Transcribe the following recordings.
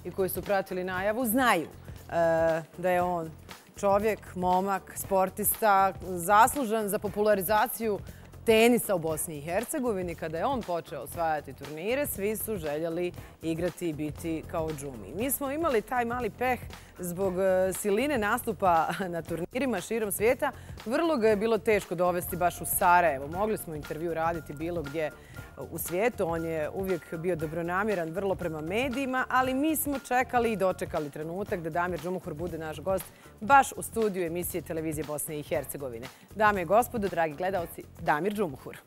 i koji su pratili najavu znaju da je on čovjek, momak, sportista, zaslužan za popularizaciju tenisa u Bosni i Hercegovini. Kada je on počeo osvajati turnire, svi su željeli igrati i biti kao Džumi. Mi smo imali taj mali peh zbog siline nastupa na turnirima širom svijeta. Vrlo ga je bilo teško dovesti baš u Sarajevo. Mogli smo intervju raditi bilo gdje u svijetu. On je uvijek bio dobronamjeran, vrlo prema medijima, ali mi smo čekali i dočekali trenutak da Damir Džumuhur bude naš gost baš u studiju emisije televizije Bosne i Hercegovine. Dame i gospodo, dragi gledalci, Damir Džumuhur.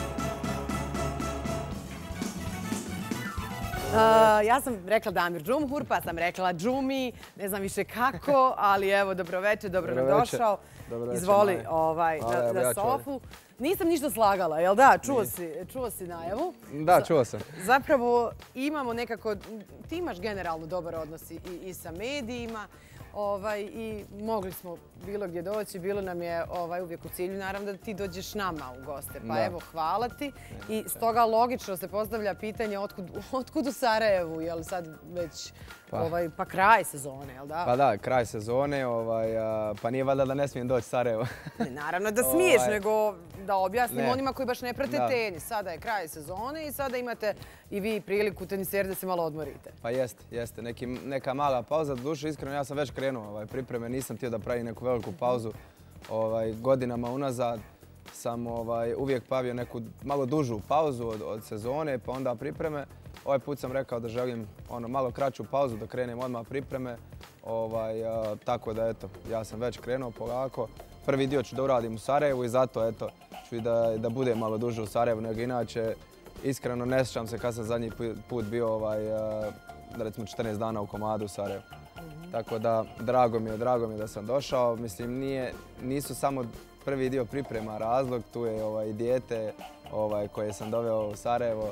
Ja sam rekla Damir Džumuhur, pa sam rekla Džumi, ne znam više kako, ali evo, dobroveče, dobro nam došao. Izvoli na sofu. Nisam ništa slagala, jel da? Čuo si najavu. Da, čuo sam. Zapravo imamo nekako, ti imaš generalno dobar odnos i sa medijima i mogli smo bilo gdje doći, bilo nam je uvijek u cilju, naravno da ti dođeš nama u goste. Pa evo, hvala ti. I stoga logično se postavlja pitanje otkud u Sarajevu, jel sad već pa kraj sezone, jel da? Pa da, kraj sezone, pa nije valjda da ne smijem doći u Sarajevo. Naravno da smiješ, nego da objasnim onima koji baš ne prate tenis. Sada je kraj sezone i sada imate i vi priliku teniseri da se malo odmorite. Pa jeste. Neka mala pauza. Doduše, iskreno, ja sam već krenuo pripreme. Nisam htio da pravim neku veliku pauzu. Godinama unazad sam uvijek pravio neku malo dužu pauzu od sezone, pa onda pripreme. Ovaj put sam rekao da želim malo kraću pauzu, da krenem odmah pripreme. Tako da, eto, ja sam već krenuo polako. Prvi dio ću da uradim u Sarajevu i zato, eto, ću i da bude malo duže u Sarajevu, nego inače, iskreno ne sjećam se kad sam zadnji put bio, recimo 14 dana u komadu u Sarajevu. Tako da, drago mi je da sam došao. Mislim, nisu samo prvi dio priprema razlog, tu je i dijete koje sam doveo u Sarajevo.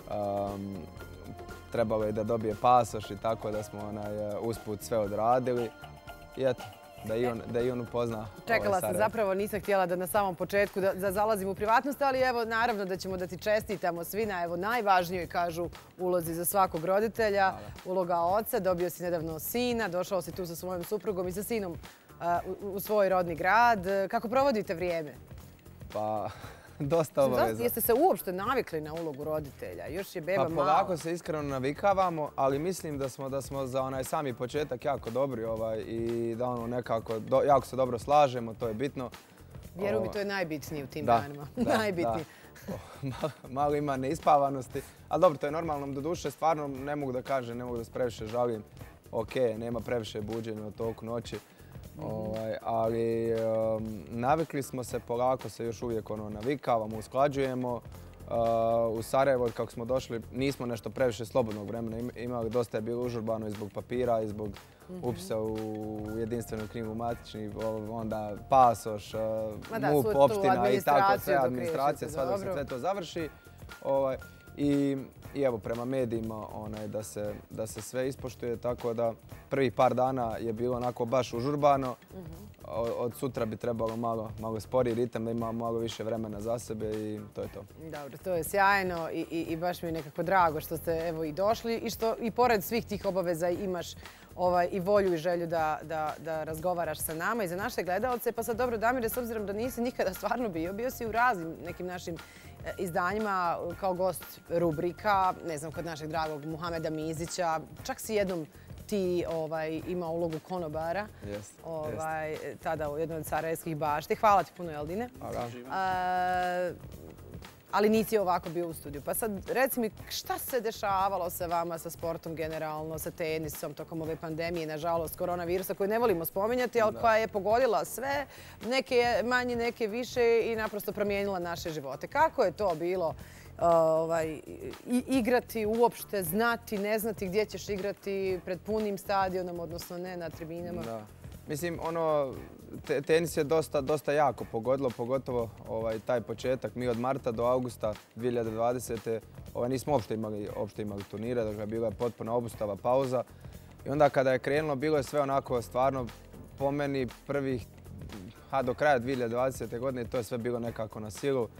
Trebalo je da dobije pasoš i tako da smo usput sve odradili. I eto, da i on upozna Čekala sam, zapravo nisam htjela da na samom početku da zalazim u privatnost, ali evo, naravno da ćemo da ti čestitamo svi na najvažnijoj, kažu, ulozi za svakog roditelja, uloga oca. Dobio si nedavno sina, došao si tu sa svojom suprugom i sa sinom u svoj rodni grad. Kako provodite vrijeme? Pa, dosta obaveza. Jeste se uopšte navikli na ulogu roditelja? Još je beba malo. Pa polako se iskreno navikavamo, ali mislim da smo za sami početak jako dobri i da nekako jako se dobro slažemo, to je bitno. Vjeruj mi, to je najbitnije u tim danima. Najbitnije. Malo ima neispavanosti, ali dobro, to je normalno. Doduše, stvarno ne mogu da kažem, ne mogu da se previše žalim. Ok, nema previše buđenja u toku noći. Ali navikli smo se, polako se još uvijek navikavamo, usklađujemo. U Sarajevo, kako smo došli, nismo nešto previše slobodnog vremena imali, dosta je bilo užurbano i zbog papira i zbog upisa u jedinstvenu knjigu matični, onda pasoš, MUP, opština i tako, sve administracija, sva da se sve to završi. I evo, prema medijima da se sve ispoštuje, tako da prvih par dana je bilo onako baš užurbano. Od sutra bi trebalo malo sporiji ritam, da imamo malo više vremena za sebe i to je to. Dobro, to je sjajno i baš mi je nekako drago što ste evo i došli i što i pored svih tih obaveza imaš i volju i želju da razgovaraš sa nama i za naše gledalce. Pa sad dobro, Damire, s obzirom da nisi nikada stvarno bio si u raznim nekim našim izdanjima kao gost rubrika, ne znam, kod našeg dragog Muhameda Mizića, čak si jednom ti ima ulogu konobara, tada u jednoj od sarajevskih bašti. Hvala ti puno, Eldine. Ali nisi ovako bio u studiju. Pa sad, reci mi, šta se dešavalo sa vama, sa sportom generalno, sa tenisom tokom ove pandemije, nažalost, koronavirusa, koju ne volimo spominjati, ali koja je pogodila sve, neke manje, neke više i naprosto promijenila naše živote. Kako je to bilo igrati uopšte, znati, ne znati gdje ćeš igrati pred punim stadionom, odnosno ne na tribinama? Mislim, tenis je dosta jako pogodilo, pogotovo taj početak. Mi od marta do augusta 2020. Nismo uopšte imali turnire, dakle bila je potpuna obustava, pauza. I onda kada je krenulo, bilo je sve onako stvarno po meni prvih, do kraja 2020. godine, to je sve bilo nekako na silu.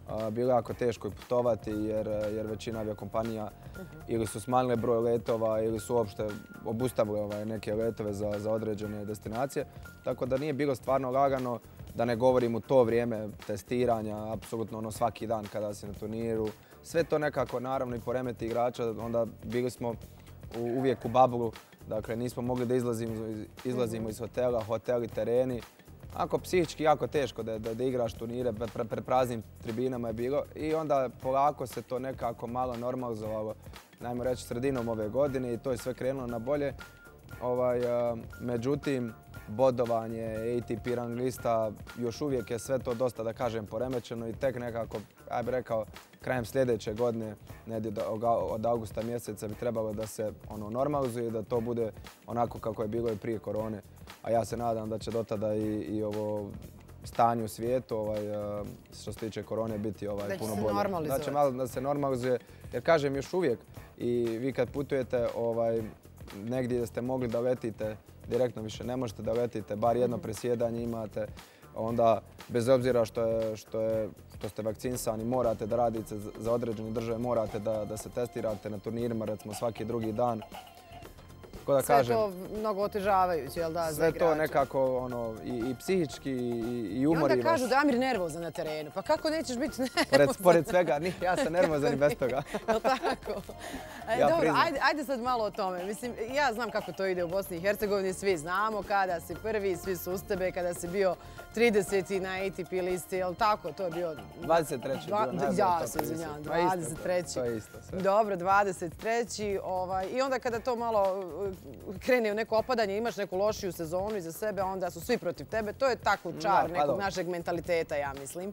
bilo je jako teško i putovati jer većina aviokompanija ili su smanjile broj letova ili su uopšte obustavile neke letove za određene destinacije. Tako da nije bilo stvarno lagano, da ne govorim u to vrijeme testiranja, apsolutno svaki dan kada si na turniru. Sve to nekako naravno i poremeti igrača, onda bili smo uvijek u bablu, dakle nismo mogli da izlazimo iz hotela, hoteli, tereni. Ako psihički jako teško da igraš turnire, pred praznim tribinama je bilo i onda polako se to nekako malo normalizovalo, najmo reći sredinom ove godine i to je sve krenulo na bolje. Međutim, bodovanje, ATP rang lista, još uvijek je sve to dosta, da kažem, poremećeno i tek nekako, ja bih rekao, krajem sljedeće godine, od augusta mjeseca bi trebalo da se normalizuje i da to bude onako kako je bilo i prije korone. A ja se nadam da će do tada i ovo stanje u svijetu, što se tiče korone, biti puno bolje. Da će malo da se normalizuje, jer kažem još uvijek i vi kad putujete negdje ste mogli da letite, direktno više ne možete da letite, bar jedno presjedanje imate, onda bez obzira što ste vakcinisani morate da radite za određene države, morate da se testirate na turnirima recimo svaki drugi dan. Sve je to mnogo otežavajuće, jel da, za igrače? Sve to nekako i psihički i umori vas. I onda kažu da je Amir nervozan na terenu, pa kako nećeš biti nervozan? Pored svega, ja sam nervozan i bez toga. Jel' tako? Dobro, ajde sad malo o tome. Mislim, ja znam kako to ide u Bosni i Hercegovini, svi znamo kada si prvi, svi su uz tebe, kada si bio 30. na ATP listi, jel' tako? To je bio... 23. Ja se izvinjam, 23. To je isto sve. Dobro, 23. I onda kada to malo krene u neko opadanje, imaš neku lošiju sezonu iza sebe, onda su svi protiv tebe. To je tako čar nekog našeg mentaliteta, ja mislim.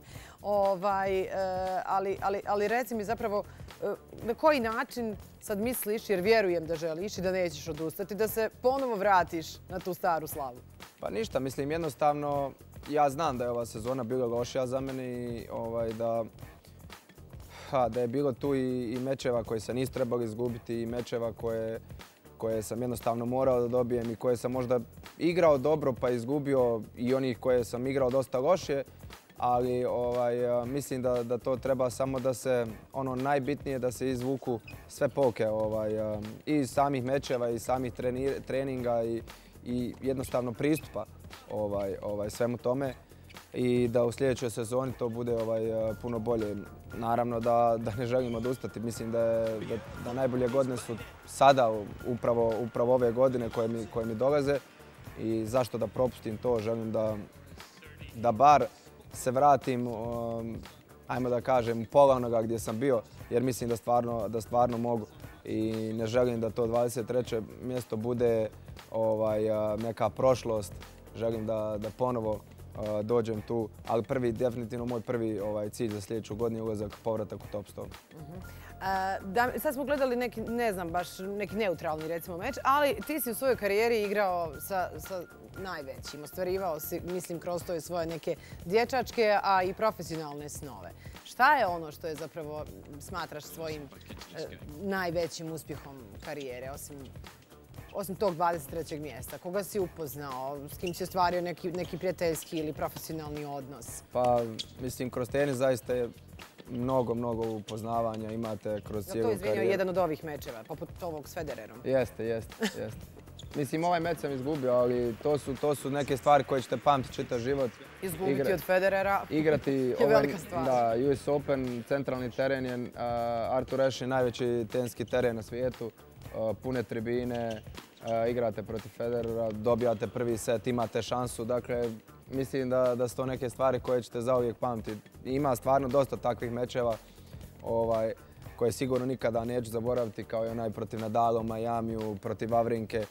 Ali reci mi zapravo na koji način sad misliš, jer vjerujem da želiš i da nećeš odustati, da se ponovo vratiš na tu staru slavu? Pa ništa, mislim jednostavno, ja znam da je ova sezona bila lošija za mene i da je bilo tu i mečeva koje se nisu trebali izgubiti i mečeva koje sam jednostavno morao da dobijem i koje sam možda igrao dobro pa izgubio i onih koje sam igrao dosta loše, ali mislim da to treba samo da se, najbitnije da se izvuku sve pouke i iz samih mečeva i samih treninga i jednostavno pristupa svemu tome i da u sljedećoj sezoni to bude puno bolje. Naravno da ne želim odustati, mislim da najbolje godine su sada, upravo ove godine koje mi dolaze i zašto da propustim to, želim da bar se vratim, ajmo da kažem, pola onoga gdje sam bio, jer mislim da stvarno mogu i ne želim da to 23. mjesto bude neka prošlost, želim da ponovo dođem tu, ali definitivno moj prvi cilj za sljedeću godinu je ulazak, povratak u top 100. Sad smo gledali neki, ne znam, baš neki neutralni recimo meč, ali ti si u svojoj karijeri igrao sa najvećim, ostvarivao si, mislim, kroz to svoje neke dječačke, a i profesionalne snove. Šta je ono što je zapravo smatraš svojim najvećim uspjehom karijere, osim tog 23. mjesta? Koga si upoznao? S kim si ostvario neki prijateljski ili profesionalni odnos? Pa, mislim, kroz tenis zaista je mnogo upoznavanja imate kroz cijelu karijeru. To je izvinio jedan od ovih mečeva, poput ovog s Federerom. Jeste. Mislim, ovaj meč sam izgubio, ali to su neke stvari koje ćete pamtiti čitav život. Izgubiti od Federera je velika stvar. Da, US Open, centralni teren je Arthur Ashe, najveći tenski teren na svijetu. Pune tribine, igrate protiv Federera, dobijate prvi set, imate šansu. Dakle, mislim da su to neke stvari koje ćete zauvijek pamtiti. Ima stvarno dosta takvih mečeva koje sigurno nikada neću zaboraviti, kao i onaj protiv Nadala u Majamiju, protiv Wawrinke.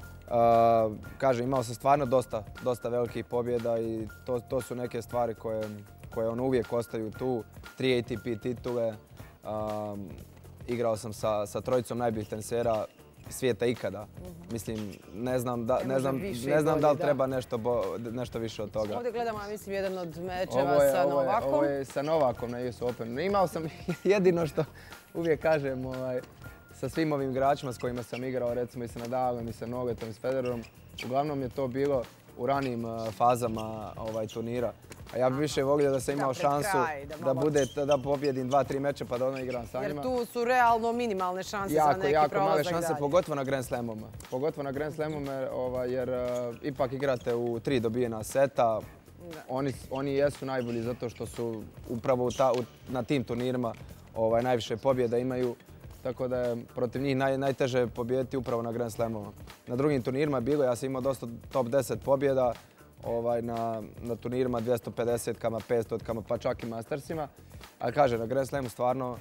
Kažem, imao sam stvarno dosta velikih pobjeda i to su neke stvari koje uvijek ostaju tu. 3 ATP titule, igrao sam sa trojicom najboljih tenisera svijeta ikada. Mislim, ne znam da li treba nešto više od toga. Ovdje gledamo, mislim, jedan od mečeva sa Novakom. Ovo je sa Novakom na US Openu. Imao sam jedino što uvijek kažem sa svim ovim igračima s kojima sam igrao, recimo i sa Nadalom i sa Noguetom i s Federerom. Uglavnom je to bilo u ranijim fazama turnira. A ja bih više volio da sam imao šansu da pobjedim 2-3 meča pa da ono igram sa njima. Jer tu su realno minimalne šanse za neki prolazak dalje. Jako male šanse, pogotovo na Grand Slamovima. Pogotovo na Grand Slamovima jer ipak igrate u 3 dobijena seta. Oni jesu najbolji zato što su upravo na tim turnirima najviše pobjeda imaju. Tako da je protiv njih najteže pobijediti upravo na Grand Slamovima. Na drugim turnirima je bilo, ja sam imao dosta top 10 pobjeda na turnirima 250-kama, 500-kama, pa čak i Mastersima. Ali kažem, na Grand Slamu stvarno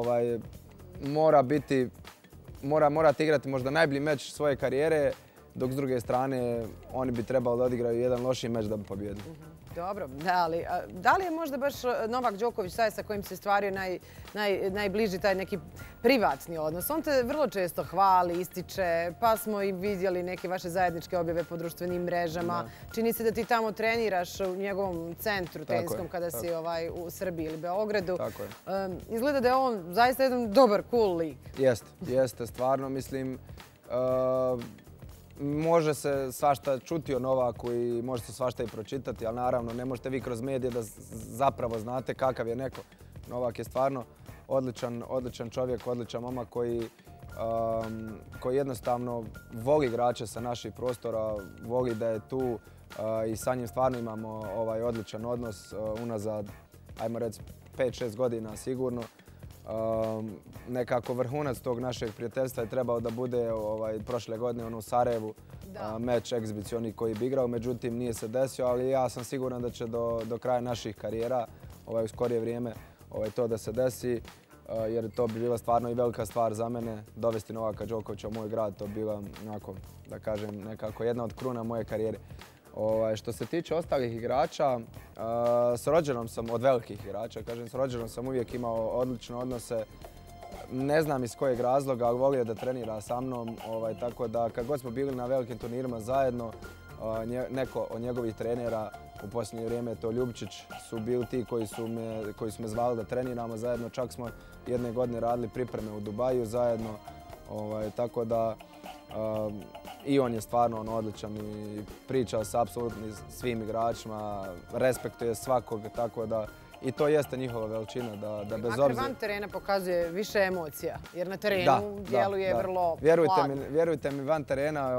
morate igrati možda najbolji meč svoje karijere, dok s druge strane oni bi trebali da odigraju jedan lošiji meč da bi pobjedili. Dobro, da li je možda baš Novak Đoković taj sa kojim se stvario najbliži taj neki privatni odnos? On te vrlo često hvali, ističe, pa smo i vidjeli neke vaše zajedničke objave po društvenim mrežama. Čini se da ti tamo treniraš u njegovom centru teniskom kada si u Srbiji ili Beogradu. Izgleda da je on zaista jedan dobar, cool lik. Jeste, stvarno, mislim, može se svašta čuti o Novaku i može se svašta i pročitati, ali naravno ne možete vi kroz medije da zapravo znate kakav je neko. Novak je stvarno odličan čovjek, odličan momak koji jednostavno voli igrače sa naših prostora, voli da je tu i sa njim stvarno imamo odličan odnos unazad, ajmo reći, 5-6 godina sigurno. Nekako vrhunac tog našeg prijateljstva je trebao da bude prošle godine u Sarajevu meč egzibicioni koji bi igrao, međutim nije se desio, ali ja sam siguran da će do kraja naših karijera u skorije vrijeme to da se desi, jer to bi bila stvarno i velika stvar za mene, dovesti Novaka Đokovića u moj grad, to bi bila, da kažem, nekako jedna od kruna moje karijere. Što se tiče ostalih igrača, s rođenom sam, od velikih igrača, kažem, s rođenom sam uvijek imao odlične odnose. Ne znam iz kojeg razloga, ali volio da trenira sa mnom, tako da kad god smo bili na velikim turnirima zajedno, neko od njegovih trenera, u posljednje vrijeme to Ljubčić, su bili ti koji su me zvali da treniramo zajedno. Čak smo jedne godine radili pripreme u Dubaju zajedno, tako da i on je stvarno odličan i priča sa apsolutno svim igračima, respektuje svakog, tako da i to jeste njihova veličina, da bez obzira... Makar van terena pokazuje više emocija, jer na terenu djeluje vrlo hladno. Vjerujte mi, van terena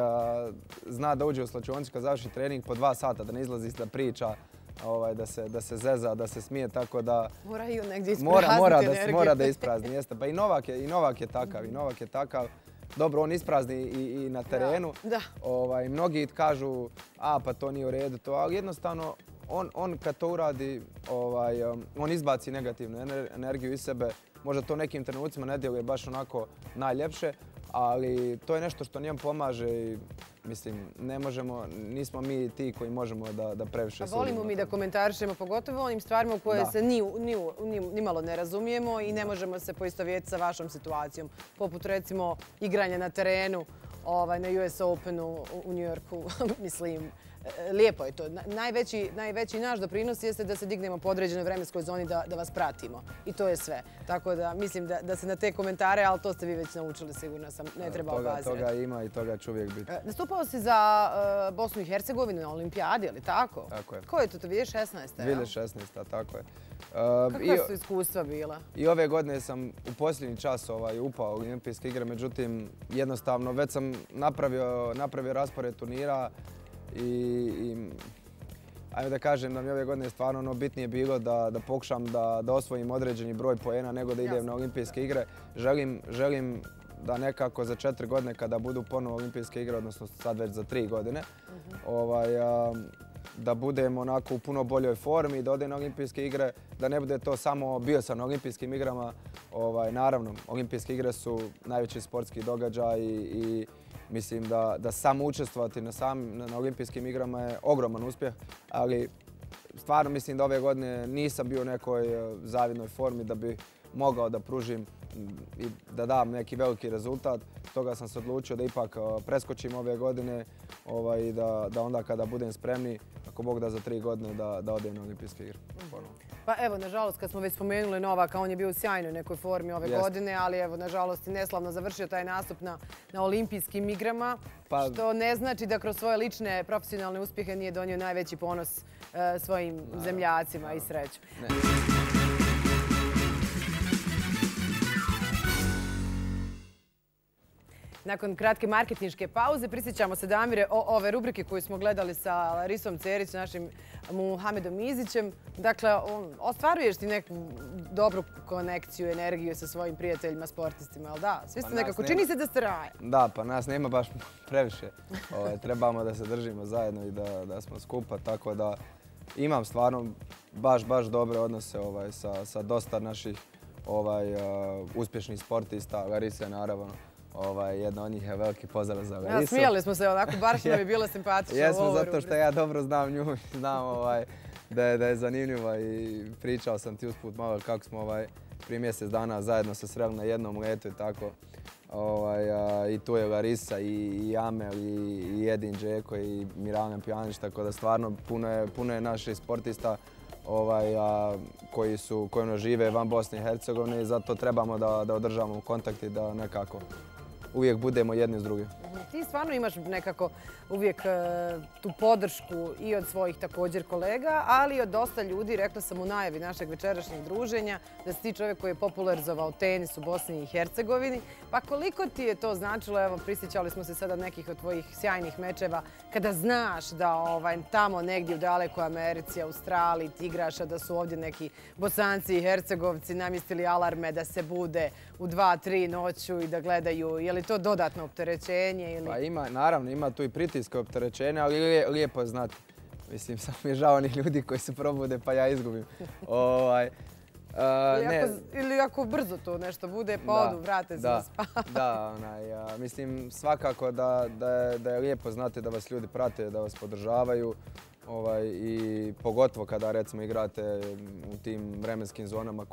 zna da uđe u slačionicu kad završi trening po 2 sata, da ne izlazi da priča, da se zeza, da se smije, tako da... Mora i on negdje isprazniti energiju. Mora da isprazni, jeste. Pa i Novak je takav. Dobro, on isprazni i na terenu. Mnogi kažu, pa to nije u redu, ali jednostavno on kad to uradi, on izbaci negativnu energiju iz sebe. Možda to nekim trenucima ne djeluje baš onako najljepše, ali to je nešto što njemu pomaže i mislim, nismo mi ti koji možemo da previše sudimo. Volimo mi da komentarišemo, pogotovo onim stvarima u koje se nimalo ne razumijemo i ne možemo se poistovjetiti sa vašom situacijom. Poput recimo igranja na terenu na US Openu u New Yorku, mislim, lijepo je to. Najveći naš doprinos jeste da se dignemo po određenoj vremenskoj zoni da vas pratimo. I to je sve. Tako da mislim da se na te komentare, ali to ste vi već naučili, sigurno sam, ne treba obazirati. Toga ima i toga će uvijek biti. Nastupao si za Bosnu i Hercegovinu na Olimpijadi, ali tako? Tako je. Ko je to? 2016. 2016, tako je. Kakva su iskustva bila? I ove godine sam u posljednji čas upao u Olimpijske igre, međutim jednostavno već sam napravio raspored turnira i ajmo da kažem da mi ove godine stvarno bitnije bilo da pokušam da osvojim određeni broj poena nego da idem na Olimpijske igre. Želim da nekako za 4 godine kada budu ponovo Olimpijske igre, odnosno sad već za 3 godine, da budem onako u puno boljoj formi, da odem na Olimpijske igre, da ne bude to samo bio sam na Olimpijskim igrama. Naravno, Olimpijske igre su najveći sportski događaj i mislim da samo učestvovati na Olimpijskim igrama je ogroman uspjeh, ali stvarno mislim da ove godine nisam bio u nekoj zavidnoj formi da bi mogao da pružim i da dam neki veliki rezultat. Toga sam se odlučio da ipak preskočim ove godine i da onda kada budem spremni, ako Bog da za 3 godine, da odem na olimpijske igre. Pa evo, nažalost, kad smo već spomenuli Novaka, on je bio u sjajnoj nekoj formi ove godine, ali evo, nažalost, i neslavno završio taj nastup na olimpijskim igrama, što ne znači da kroz svoje lične profesionalne uspjehe nije donio najveći ponos svojim zemljacima i sreću. Nakon kratke marketinške pauze prisjećamo se, Damire, ove rubrike koju smo gledali sa Larisom Cerić, našim Muhamedom Izićem. Dakle, ostvaruješ ti neku dobru konekciju, energiju sa svojim prijateljima, sportistima, ali da? Svi ste nekako, čini se da ste raja. Da, pa nas nema baš previše. Trebamo da se držimo zajedno i da smo skupa, tako da imam stvarno baš dobre odnose sa dosta naših uspješnih sportista. Larisa je naravno. Jedna od njih je veliki pozdrav za Larisu. Smijali smo se onako, baš nam je bila simpatična. Jesmo, zato što ja dobro znam nju i znam da je zanimljiva i pričao sam ti usput malo kako smo prije mjesec dana zajedno se sreli na jednom letu i tako. I tu je Larisa i Amel i Edin Džeko i Mirjana Pjanić, tako da stvarno puno je naših sportista koji žive van Bosne i Hercegovine i zato trebamo da održavamo kontakt i da nekako uvijek budemo jedni s drugim. Ti stvarno imaš nekako uvijek tu podršku i od svojih također kolega, ali i od dosta ljudi. Rekla sam u najavi našeg večerašnjeg druženja da si ti čovjek koji je popularizovao tenis u Bosni i Hercegovini. Pa koliko ti je to značilo? Evo, prisjećali smo se sada nekih od tvojih sjajnih mečeva kada znaš da tamo negdje u dalekoj Americi, Australiji ti igraš, a da su ovdje neki Bosanci i Hercegovci namjestili alarme da se bude u 2-3 noću i da gledaju. Je li to dodatno opterećenje? Pa ima, naravno, ima tu i pritiska opterećenja, ali lijepo je znati. Mislim, samo mi je žao onih ljudi koji se probude pa ja izgubim. Ili ako brzo to nešto bude, pa odu, vrate se na spavanje. Da, mislim svakako da je lijepo znati da vas ljudi prate, da vas podržavaju. I pogotovo kada recimo igrate u tim vremenskim zonama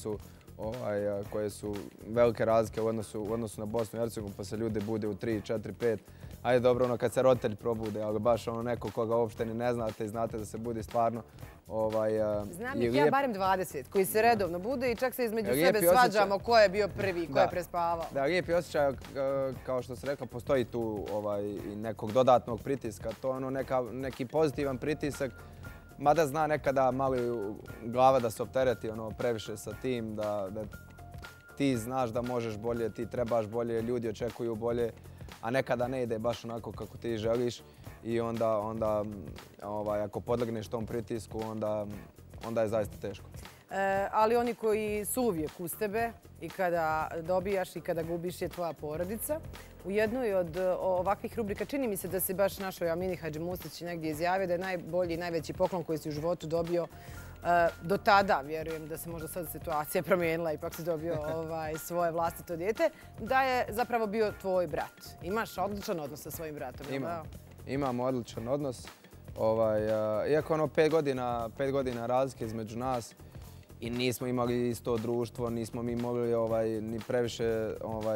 koje su velike razlike u odnosu na Bosnu i Hercegovinu, pa se ljudi bude u 3, 4, 5. Ajde dobro, kad se roditelji probude, ali baš neko koga uopšte ni ne znate i znate da se budi stvarno. Znam ih ja barem 20 koji se redovno bude i čak se između sebe svađamo ko je bio prvi, ko je prespavao. Da, lijepi osjećaj, kao što se rekla, postoji tu i nekog dodatnog pritiska. To je neki pozitivan pritisak. Mada zna nekada malo glava da se optereti previše sa tim, da ti znaš da možeš bolje, ti trebaš bolje, ljudi očekuju bolje, a nekada ne ide baš onako kako ti želiš i onda ako podlegneš tom pritisku, onda je zaista teško. Ali oni koji su uvijek uz tebe i kada dobijaš i kada gubiš je tvoja porodica. U jednoj od ovakvih rubrika čini mi se da si baš našoj Amini Hadžimustić negdje izjavio da je najbolji i najveći poklon koji si u životu dobio do tada, vjerujem da se možda sad situacija promijenila, ipak si dobio svoje vlastito dijete, da je zapravo bio tvoj brat. Imaš odličan odnos sa svojim bratom, jel da? Imam odličan odnos. Iako 5 godina razlike između nas i nismo imali isto društvo, nismo mi mogli ni previše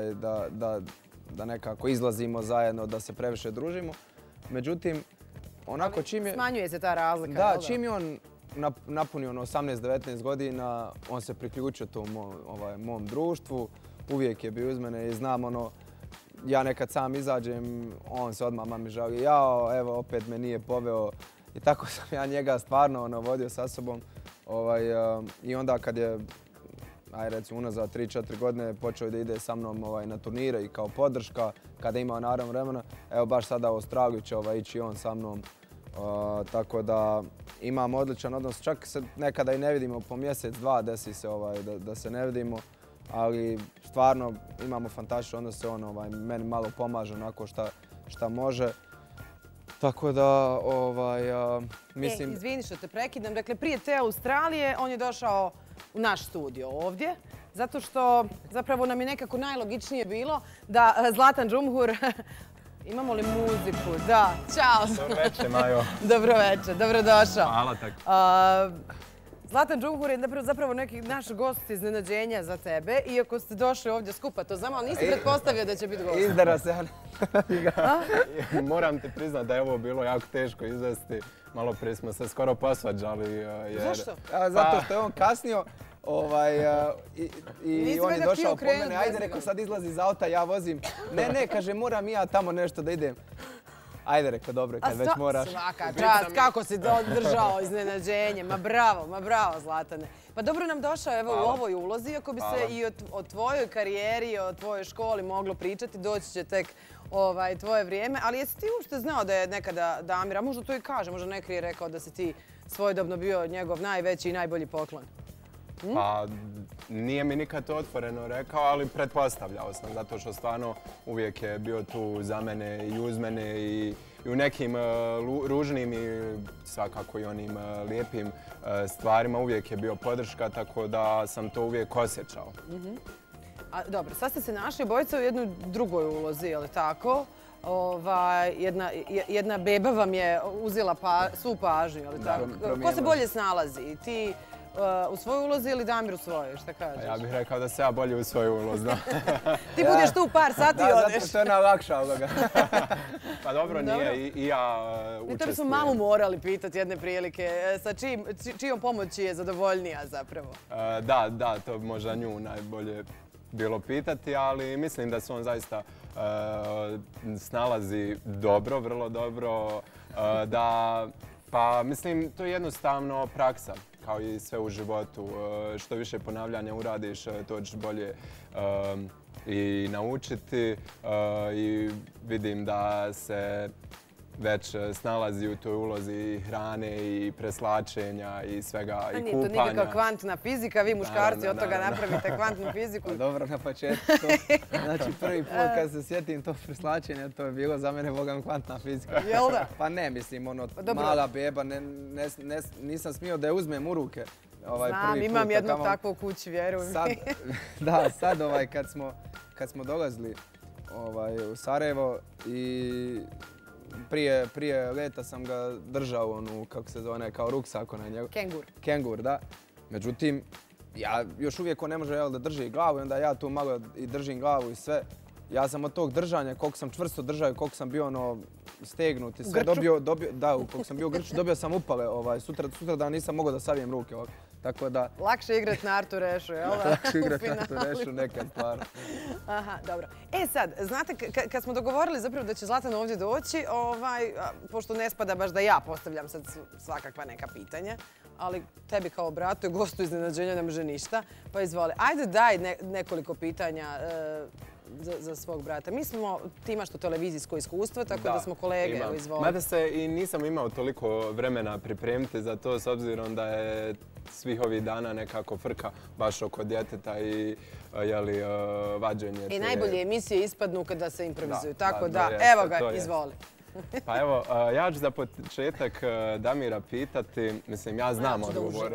da nekako izlazimo zajedno, da se previše družimo. Međutim, onako čim je... Smanjuje se ta razlika, da? Da, čim je on napunio 18-19 godina, on se priključio tom mom društvu, uvijek je bio uz mene i znam ja nekad sam izađem, on se odmah mami žali, jao, evo, opet me nije poveo. I tako sam ja njega stvarno vodio sa sobom. I onda kad je, recimo unazad 3-4 godine, počeo da ide sa mnom na turnire i kao podrška, kada je imao naravno vremena, evo baš sada u Australiju će ići on sa mnom. Tako da imam odličan odnos, čak se nekada i ne vidimo po mjesec, dva, desi se da se ne vidimo. Ali stvarno imamo fantastične odnose, on meni malo pomaže onako šta može. Tako da, mislim... Izvini što te prekidam, dakle prije te Australije on je došao u naš studio ovdje, zato što zapravo nam je nekako najlogičnije bilo da Zlatan Džumhur... Imamo li muziku? Da, čao! Dobro večer, Majo. Dobro večer, dobrodošao. Hvala tako. Zlatan Đumhur je zapravo neki naš gost iznenađenja za tebe, iako ste došli ovdje skupa, to znam, ali nisi pretpostavio da će biti gost. Izdara se. Moram ti priznat da je ovo bilo jako teško izvesti. Malo prije smo se skoro posvađali. Zašto? Zato što je on kasnio i on je došao po mene. Ajde, rekao, sad izlazi iz auta, ja vozim. Ne, kaže, moram i ja tamo nešto da idem. Ajde, rekao, dobro, kad već moraš. Svaka čast, kako si držao iznenađenje. Ma bravo, Zlatane. Pa dobro nam došao evo u ovoj ulozi, ako bi se i o tvojoj karijeri, o tvojoj školi moglo pričati, doći će tek tvoje vrijeme. Ali jesi ti uopšte znao da je nekada Damir, a možda to i kaže, možda neki je rekao da si ti svojedobno bio njegov najveći i najbolji poklon? Pa nije mi nikad to otvoreno rekao, ali pretpostavljao sam, zato što stvarno uvijek je bio tu za mene i uz mene i u nekim ružnim i svakako i onim lijepim stvarima uvijek je bio podrška, tako da sam to uvijek osjećao. Dobro, sad ste se našli obojica u jednoj drugoj ulozi, je li tako? Jedna beba vam je uzela svu pažnju, je li tako? Ko se bolje snalazi? Ti u svojoj ulozi ili Damir u svojoj, šta kažeš? Ja bih rekao da se ja bolje u svoju ulozi. Ti budeš tu par sati i odeš. Zato što je najlakša ovoga. Pa dobro, nije i ja učestvujem. To bismo mamu morali pitati jedne prilike. Sa čijom pomoći je zadovoljnija zapravo? Da, to bi možda nju najbolje bilo pitati, ali mislim da se on zaista snalazi dobro, vrlo dobro. Pa mislim, to je jednostavno praksa. Kao i sve u životu. Što više ponavljanja uradiš, to ćeš bolje i naučiti. I vidim da se već snalazi u toj ulozi hrane i preslačenja i svega i kupanja. Nije to nikakva kvantna fizika, vi muškarci od toga napravite kvantnu fiziku. Dobro, na početku to. Znači prvi put kad se sjetim to preslačenja, to je bilo za mene bogam kvantna fizika. Jel da? Pa ne, mislim, mala beba, nisam smio da je uzmem u ruke. Znam, imam jednog takvog u kući, vjeruj mi. Da, sad kad smo dolazili u Sarajevo i prije leta sam ga držao kako se zove, kao ruksak na njegu. Kengur. Kengur, da. Međutim, ja još uvijek on ne može da drži glavu i onda ja tu malo i držim glavu i sve. Ja sam od tog držanja, koliko sam čvrsto držao i koliko sam bio stegnut i sve da, koliko sam bio u Grču, dobio sam upale. Sutra dan nisam mogao da savijem ruke. Tako da... Lakše igrat na Artu Rešu, jel da? Lakše igrat na Artu Rešu, nekad stvarno. Aha, dobro. Sad, znate, kad smo dogovorili zapravo da će Zlatan ovdje doći, pošto ne spada baš da ja postavljam sad svakakva neka pitanja, ali tebi kao bratu i gostu iznenađenja ne može ništa, pa izvoli. Ajde daj nekoliko pitanja za svog brata. Mi smo, ti imaš to televizijsko iskustvo, tako da smo kolege, evo izvoli. Mada se i nisam imao toliko vremena pripremiti za to, s obzirom da je svih ovih dana nekako frka baš oko djeteta i vađenje. I najbolje emisije ispadnu kada se improvizuju, tako da, evo ga, izvoli. Pa evo, ja ću za početak Damira pitati, mislim, ja znam odgovor.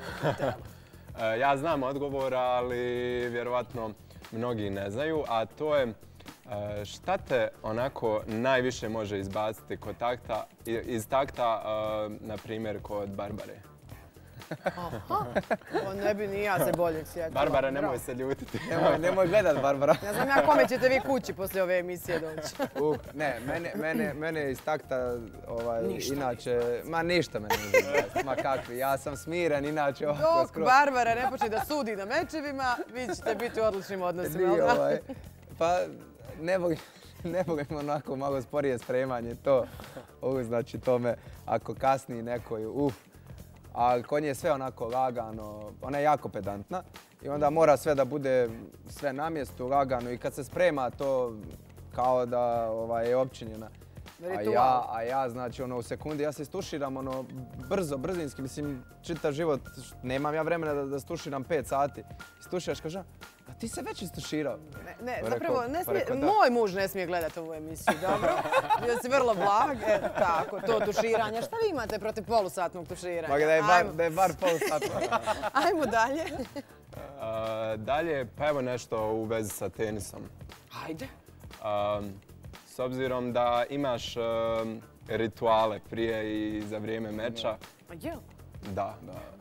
Ja znam odgovor, ali vjerovatno mnogi ne znaju, a to je šta te onako najviše može izbaciti iz takta, na primjer, kod Barbare? Aha, ne bi ni ja se bolje sjetila. Barbara, nemoj se ljutiti. Nemoj gledat, Barbara. Ne znam ja kome ćete vi kući poslije ove emisije doći. Ne, mene iz takta inače... Ma ništa me ne može izbaciti. Ma kakvi, ja sam smiren inače. Dok Barbara ne počne da sudi na mečevima, vi ćete biti u odličnim odnosima. Pa ne volim onako malo sporije spremanje, to. Znači to me, ako kasni neko, ali kod nje je sve onako lagano, ona je jako pedantna i onda mora sve da bude sve na mjestu, lagano i kad se sprema to kao da je općinjena. A ja, znači, u sekundi, ja se istuširam brzinski, mislim, čitav život, nemam ja vremena da stuširam 5 sati. Istuširaš, kažem, a ti se već istuširao. Ne, zapravo, moj muž ne smije gledati ovu emisiju, dobro? Bio si vrlo blag, tako, to tuširanje. Šta vi imate protiv polusatnog tuširanja? Pa da je bar polusatnog. Ajmo dalje. Dalje, pa evo nešto u vezi sa tenisom. Ajde. S obzirom da imaš rituale prije i za vrijeme meča. A jel? Da.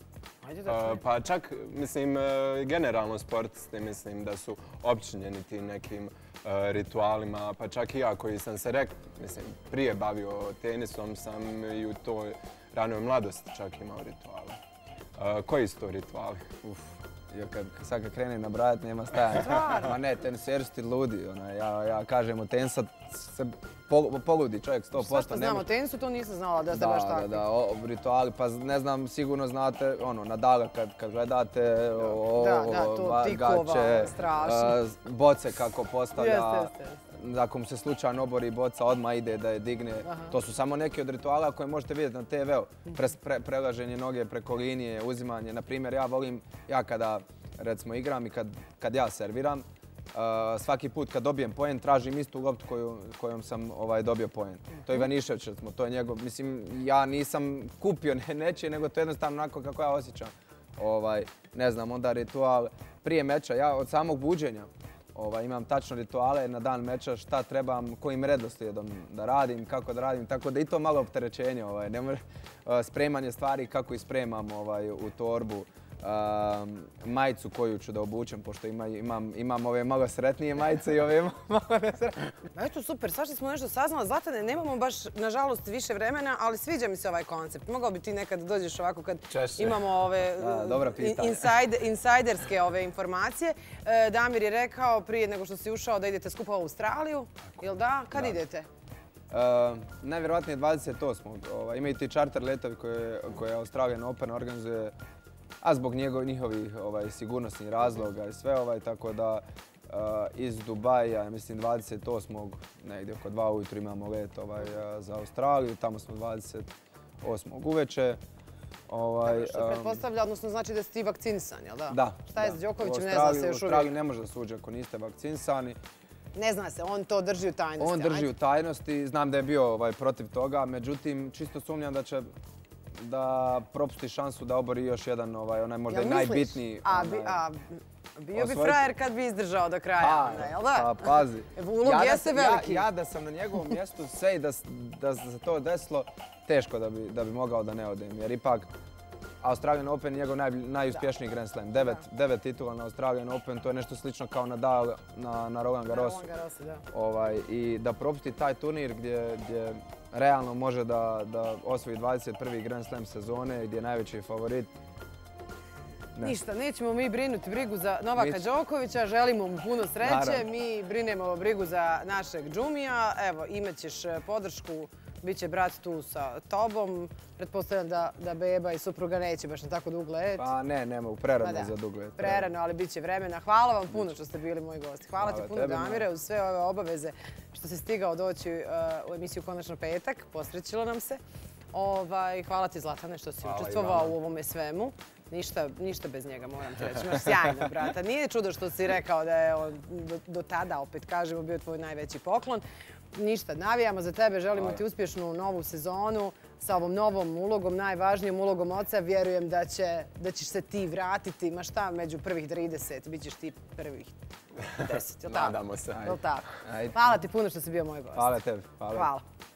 Ajde da čujem. Pa čak, mislim, generalno sportisti, mislim da su opčinjeni tim nekim ritualima, pa čak i ja koji sam se mislim, prije bavio tenisom sam i u toj ranoj mladosti čak imao rituale. Koji su to rituali? Sad kad krenem nabrajati nema stajanja. Ma ne, teniseri su ti ludi. Ja kažem o tenisa se poludi čovjek 100%. Šta što znam o tenisu, to nisam znala da ste baš takvi. Da, rituali, pa ne znam, sigurno znate, Nadala kad gledate, gaće, boce kako postavlja. Ako mu se slučajno obori boca, odmah ide da je digne. To su samo neki od rituala koje možete vidjeti na TV-u. Prelaženje noge preko linije, uzimanje. Naprimjer, ja kada recimo igram i kad ja serviram, svaki put kad dobijem poen, tražim istu loptu kojom sam dobio poen. To je Ivanišević, recimo, to je njegov. Mislim, ja nisam kupio nečije, nego to je jednostavno onako kako ja osjećam. Ne znam, onda ritual prije meča, ja od samog buđenja imam tačno rituale na dan meča, šta trebam, kojim redoslijedom da radim, kako da radim, tako da i to malo opterećenje. Spremanje stvari kako ih spremam u torbu, majicu koju ću da obučem, pošto imam ove malo sretnije majice i ove malo nesretnije. Eto, super, svašta smo nešto saznala. Zlatane, nemamo baš, nažalost, više vremena, ali sviđa mi se ovaj koncept. Mogao bi ti nekad dođeš ovako kad imamo ove insajderske informacije. Damir je rekao prije nego što si ušao da idete skupa u Australiju. Jel da? Kad idete? Najvjerojatnije 28. Imaju ti čarter letovi koje Australian Open organizuje, a zbog njihovih sigurnosnih razloga i sve, tako da iz Dubaja, mislim 28. negdje oko 2 ujutro imamo let za Australiju, tamo smo 28. uveče. Što pretpostavlja, odnosno znači da ste ti vakcinisan, jel da? Da. Šta je s Đokovićem, ne zna se još uvijek. U Australiji ne može da se uđe ako niste vakcinisani. Ne zna se, on to drži u tajnosti. On drži u tajnosti, znam da je bio protiv toga, međutim čisto sumnjam da će da propusti šansu da obori još jedan, onaj možda i najbitniji. Bio bi frajer kad bi izdržao do kraja, jel da? Pa pazi. Ulog jeste veliki. Ja da sam na njegovom mjestu sve i da se to desilo, teško da bi mogao da ne odem. Jer ipak Australian Open je njegov najuspješniji Grand Slam. 9 titula na Australian Open, to je nešto slično kao Nadal na Roland Garrosu. I da propusti taj turnir gdje realno može da osvoji 21. Grand Slam sezone gdje je najveći favorit. Ništa, nećemo mi brinuti brigu za Novaka Đokovića, želimo mu puno sreće, mi brinemo brigu za našeg Džumija. Evo, imat ćeš podršku, bit će brat tu sa tobom. Pretpostavljam da beba i supruga neće baš na tako dug let. Pa ne mogu, prerano za dug let. Prerano, ali bit će vremena. Hvala vam puno što ste bili moji gosti. Hvala ti puno, Damire, uz sve ove obaveze što si stigao doći u emisiju Konačno petak. Posrećilo nam se. Hvala ti, Zlatane, što si učestvovao u ovome svemu. Ništa bez njega, moram ti reći. Imaš sjajnog brata. Nije čudo što si rekao da je on do tada, opet kažemo, bio tvoj najveći poklon. Ništa, navijamo za tebe, želimo ti uspješnu novu sezonu sa ovom novom ulogom, najvažnijom ulogom oca. Vjerujem da ćeš se ti vratiti, ma šta, među prvih 30, bit ćeš ti prvih 10, jel' tako? Nadamo se. Jel' tako? Hvala ti puno što si bio moj gost. Hvala tebi. Hvala.